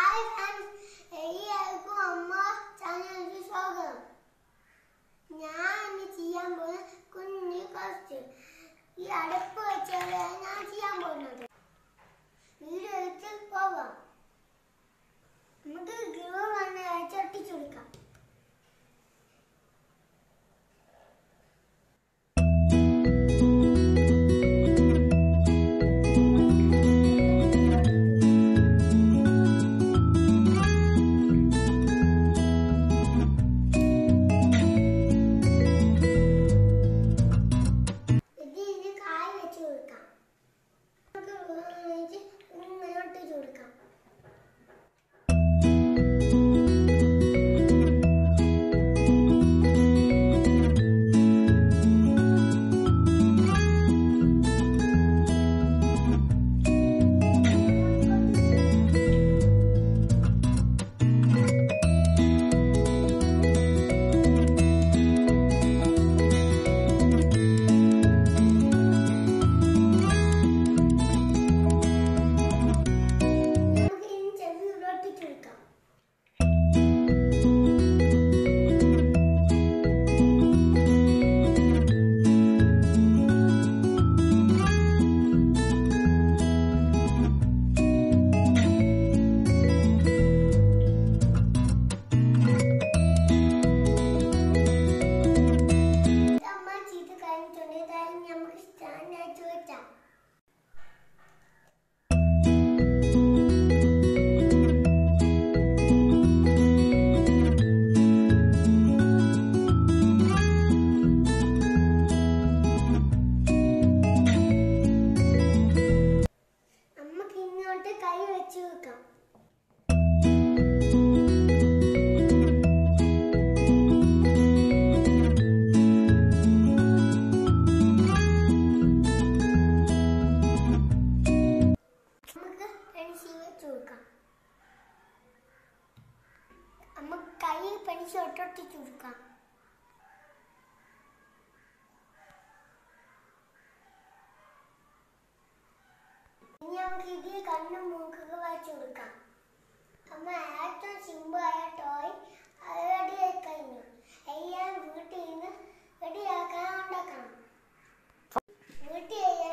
Hi friends, എല്ലാവർക്കും അമ്മ ചാനലിലേക്ക് സ്വാഗതം. ഞാൻ ഇന്ന് ചെയ്യാൻ പോകുന്ന കുഞ്ഞു കുറച്ച് ഈ അടുപ്പ് വെച്ചാണ് ഞാൻ ചെയ്യാൻ പോകുന്നത്. വീഡിയോ എടുത്ത് പോവാം. നമുക്ക് ഗ്ലൂ വന്ന് ഒട്ടിച്ചു കൊടുക്കാം. കൈ വെച്ച് വെക്കാം. നമുക്ക് പെൻസിൽ വെച്ച് കൊടുക്കാം. നമുക്ക് കൈ പെൻസിൽ ഒട്ടിച്ചു കൊടുക്കാം. ഇനി നമുക്ക് ഇതിൽ കണ്ണും മൂക്കൊക്കെ വരച്ചു കൊടുക്കാം. അമ്മ ഏറ്റവും സിമ്പിളായ ടോയ് റെഡിയായി കഴിഞ്ഞു. എല്ലാം വീട്ടിൽ നിന്ന് റെഡിയാക്കാൻ ഉണ്ടാക്കണം. വീട്ടിൽ